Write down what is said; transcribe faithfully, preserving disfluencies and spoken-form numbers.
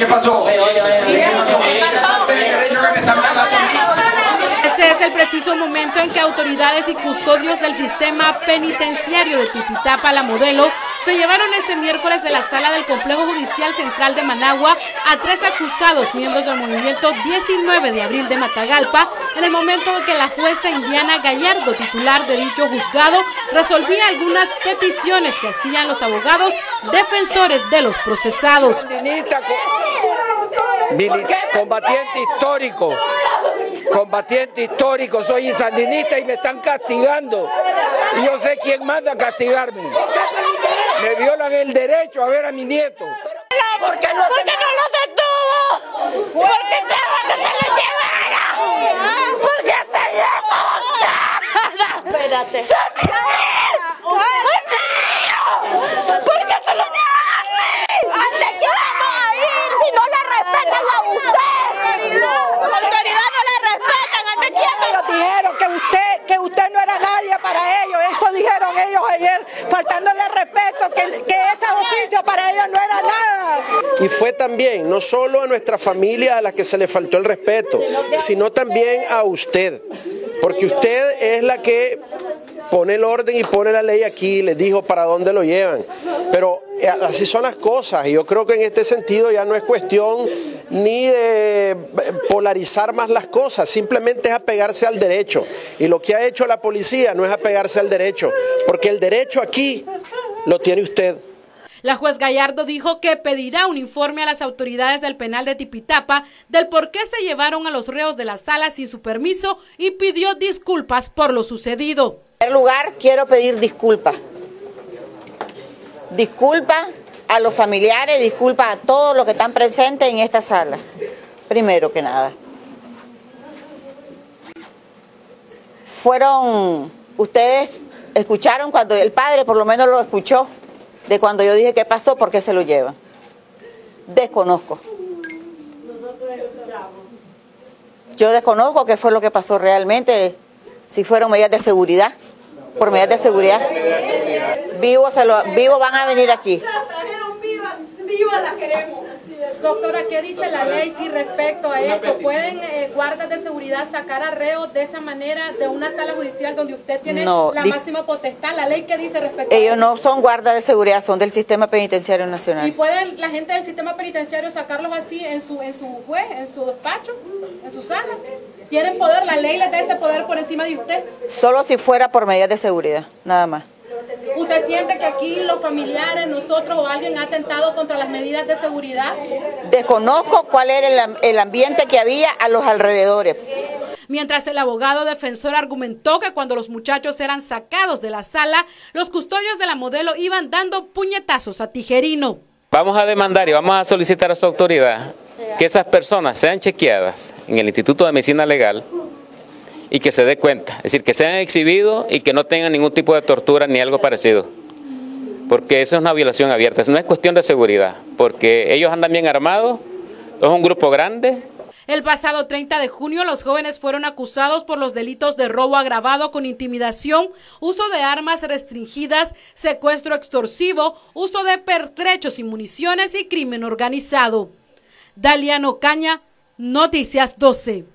¿Qué pasó? Este es el preciso momento en que autoridades y custodios del sistema penitenciario de Tipitapa La Modelo se llevaron este miércoles de la sala del Complejo Judicial Central de Managua a tres acusados, miembros del movimiento diecinueve de abril de Matagalpa, en el momento en que la jueza Indiana Gallardo, titular de dicho juzgado, resolvía algunas peticiones que hacían los abogados defensores de los procesados. Combatiente histórico, combatiente histórico, soy sandinista y me están castigando. Y yo sé quién manda a castigarme. Me violan el derecho a ver a mi nieto. No, ¿por qué no, ¿por qué no lo detuvo? ¿Por qué se, se lo llevaron? ¿Por qué se llevaron? Espérate. ¡Son mis hijos! ¡Es mío! ¿Por qué se lo llevan así? ¿Dónde qué vamos a ir si no le respetan a usted? La autoridad no le respetan, ¿ante quién? Pero dijeron que usted, que usted no era nadie para ellos, eso dijeron ellos ayer, faltándole respeto, que, que ese oficio para ellos no era nada. Y fue también, no solo a nuestra familia a la que se le faltó el respeto, sino también a usted, porque usted es la que pone el orden y pone la ley aquí, les dijo para dónde lo llevan, pero así son las cosas y yo creo que en este sentido ya no es cuestión ni de polarizar más las cosas, simplemente es apegarse al derecho y lo que ha hecho la policía no es apegarse al derecho, porque el derecho aquí lo tiene usted. La juez Gallardo dijo que pedirá un informe a las autoridades del penal de Tipitapa del por qué se llevaron a los reos de la sala sin su permiso y pidió disculpas por lo sucedido. En primer lugar, quiero pedir disculpas. Disculpas a los familiares, disculpas a todos los que están presentes en esta sala. Primero que nada. Fueron, ustedes escucharon cuando el padre por lo menos lo escuchó, de cuando yo dije qué pasó, por qué se lo llevan. Desconozco. Yo desconozco qué fue lo que pasó realmente, si fueron medidas de seguridad, por medidas de seguridad. Vivos se lo, vivo van a venir aquí. Viva la queremos. Doctora, ¿qué dice la ley sí respecto a esto? ¿Pueden eh, guardas de seguridad sacar a reos de esa manera de una sala judicial donde usted tiene no, la máxima potestad? ¿La ley qué dice respecto ellos a eso? No son guardas de seguridad, son del Sistema Penitenciario Nacional. ¿Y puede la gente del Sistema Penitenciario sacarlos así en su, en su juez, en su despacho, en su sala? ¿Tienen poder? ¿La ley les da ese poder por encima de usted? Solo si fuera por medidas de seguridad, nada más. ¿Usted siente que aquí los familiares, nosotros o alguien ha atentado contra las medidas de seguridad? Desconozco cuál era el, el ambiente que había a los alrededores. Mientras el abogado defensor argumentó que cuando los muchachos eran sacados de la sala, los custodios de La Modelo iban dando puñetazos a Tijerino. Vamos a demandar y vamos a solicitar a su autoridad que esas personas sean chequeadas en el Instituto de Medicina Legal y que se dé cuenta, es decir, que sean exhibidos y que no tengan ningún tipo de tortura ni algo parecido, porque eso es una violación abierta, eso no es cuestión de seguridad, porque ellos andan bien armados, es un grupo grande. El pasado treinta de junio los jóvenes fueron acusados por los delitos de robo agravado con intimidación, uso de armas restringidas, secuestro extorsivo, uso de pertrechos y municiones y crimen organizado. Daliano Caña, Noticias doce.